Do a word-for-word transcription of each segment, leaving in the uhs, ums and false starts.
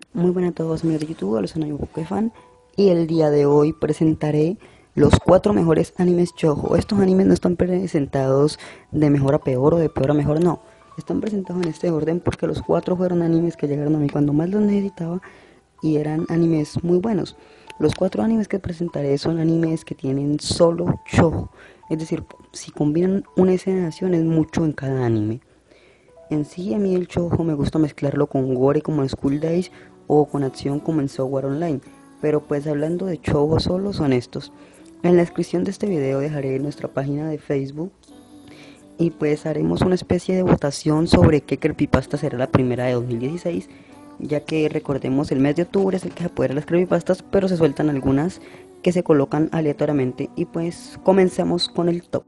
Muy buenas a todos amigos de YouTube, los soy Pokefan y el día de hoy presentaré los cuatro mejores animes shoujo. Estos animes no están presentados de mejor a peor o de peor a mejor, no. Están presentados en este orden porque los cuatro fueron animes que llegaron a mí cuando más los necesitaba y eran animes muy buenos. Los cuatro animes que presentaré son animes que tienen solo shoujo, es decir, si combinan una escena de acción es mucho en cada anime. En sí, a mí el shoujo me gusta mezclarlo con gore como en School Days o con acción como en Sword Art Online, pero pues hablando de shoujo solo son estos. En la descripción de este video dejaré nuestra página de Facebook y pues haremos una especie de votación sobre qué creepypasta será la primera de dos mil dieciséis, ya que recordemos el mes de octubre es el que se apodera las creepypastas, pero se sueltan algunas que se colocan aleatoriamente y pues comencemos con el top.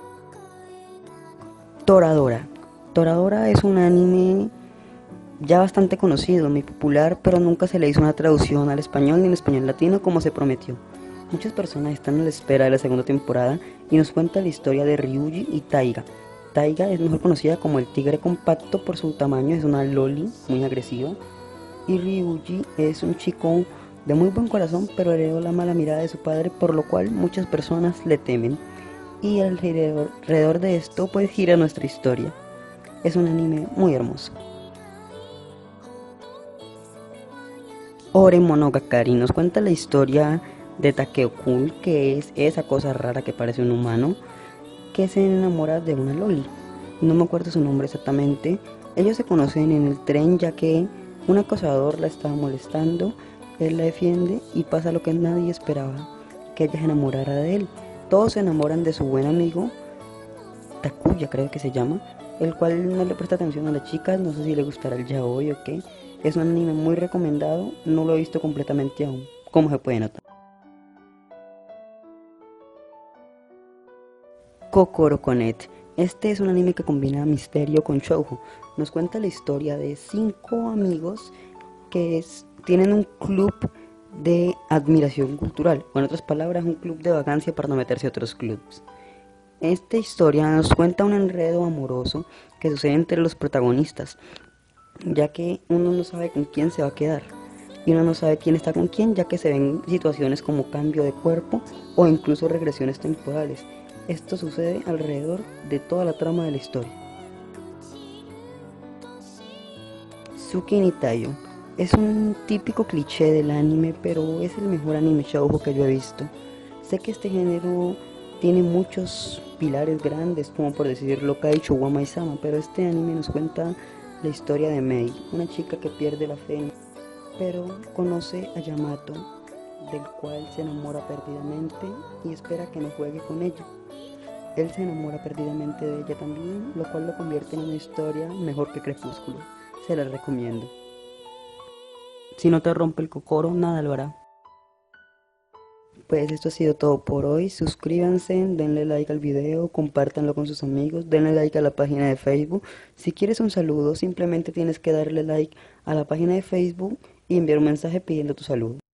Toradora. Toradora es un anime ya bastante conocido, muy popular, pero nunca se le hizo una traducción al español ni en español latino como se prometió. Muchas personas están a la espera de la segunda temporada y nos cuenta la historia de Ryuji y Taiga. Taiga es mejor conocida como el tigre compacto por su tamaño, es una loli muy agresiva, y Ryuji es un chico de muy buen corazón, pero heredó la mala mirada de su padre, por lo cual muchas personas le temen. Y alrededor, alrededor de esto pues gira nuestra historia. Es un anime muy hermoso. Ore Monogatari nos cuenta la historia de Takeo-kun, que es esa cosa rara que parece un humano, que se enamora de una loli. No me acuerdo su nombre exactamente. Ellos se conocen en el tren ya que un acosador la estaba molestando, él la defiende y pasa lo que nadie esperaba, que ella se enamorara de él. Todos se enamoran de su buen amigo, Takuya creo que se llama, el cual no le presta atención a las chicas, no sé si le gustará el yaoi o qué. Es un anime muy recomendado, no lo he visto completamente aún, como se puede notar. Kokoro Connect. Este es un anime que combina misterio con shoujo. Nos cuenta la historia de cinco amigos que es, tienen un club de admiración cultural, o en otras palabras, un club de vacancia para no meterse a otros clubs. Esta historia nos cuenta un enredo amoroso que sucede entre los protagonistas, ya que uno no sabe con quién se va a quedar y uno no sabe quién está con quién, ya que se ven situaciones como cambio de cuerpo o incluso regresiones temporales. Esto sucede alrededor de toda la trama de la historia. Tsuki ni Tayo es un típico cliché del anime, pero es el mejor anime shoujo que yo he visto. Sé que este género tiene muchos pilares grandes, como por decirlo Kaicho wa Maizama, pero este anime nos cuenta la historia de Mei, una chica que pierde la fe, pero conoce a Yamato, del cual se enamora perdidamente y espera que no juegue con ella. Él se enamora perdidamente de ella también, lo cual lo convierte en una historia mejor que Crepúsculo. Se la recomiendo. Si no te rompe el cocoro, nada lo hará. Pues esto ha sido todo por hoy. Suscríbanse, denle like al video, compártanlo con sus amigos, denle like a la página de Facebook. Si quieres un saludo, simplemente tienes que darle like a la página de Facebook y enviar un mensaje pidiendo tu saludo.